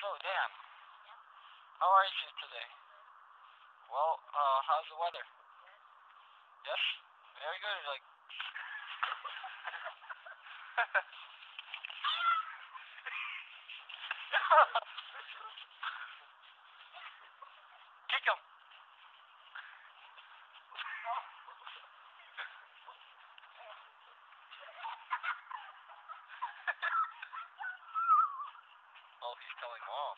So, Dan, how are you today? Well, how's the weather? Yes? Very good. Like, kick him. Oh, he's telling mom.